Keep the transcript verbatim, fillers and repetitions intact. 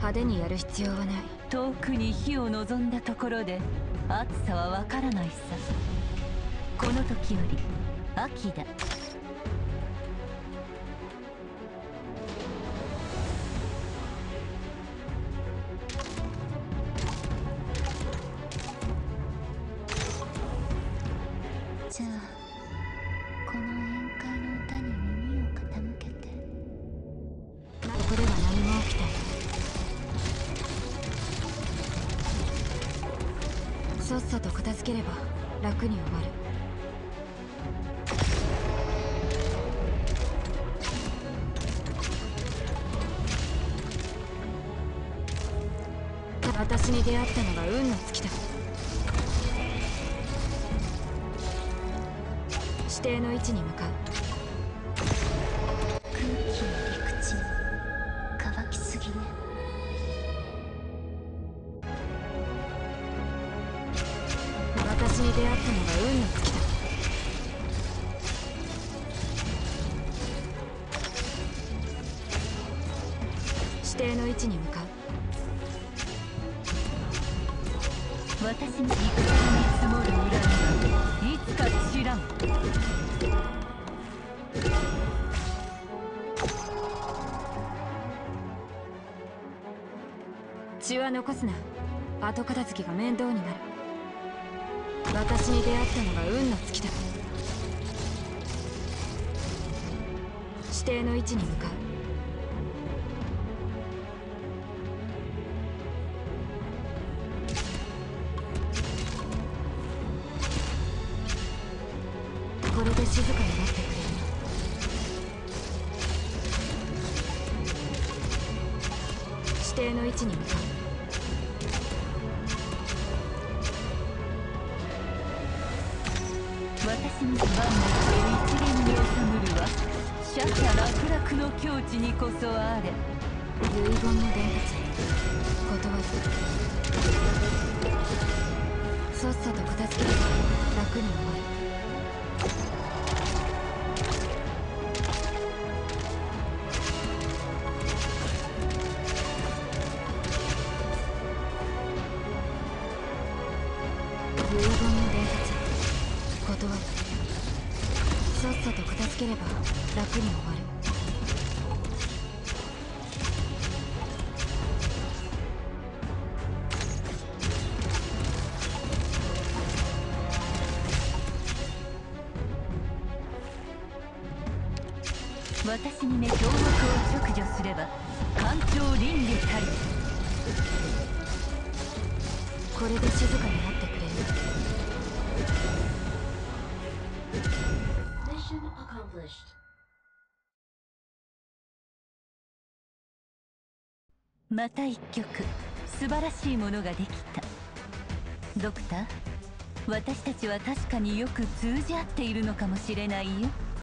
派手にやる必要はない。 遠くに火を望んだところで暑さはわからないさ。この時より秋だ。 じゃあこの宴会の歌に耳を傾けて。 ここでは何も起きない。さっさと片付ければ楽に終わる。私に出会ったのが運の尽きだ。指定の位置に向かう。 空気の陸地乾きすぎね。 私に出会ったのが運の尽きだ。指定の位置に向かう。 私に戦に積もる恨みはいつか知らん。 血は残すな。後片付けが面倒になる。私に出会ったのが運の尽きだ。指定の位置に向かう。これで静かになってくれるな。指定の位置に向かう。 私に番の手一元に収むるはシャシャ楽々の境地にこそあれ。 遺言の伝達断る。さっさと片付ければ楽に終わる。遺言の伝達断る。さっさと片付ければ楽に終わる。 私にね凶悪を直除すれば環境倫理たり。 これで静かになってくれる。 また一曲素晴らしいものができた。ドクター、私たちは確かによく通じ合っているのかもしれないよ。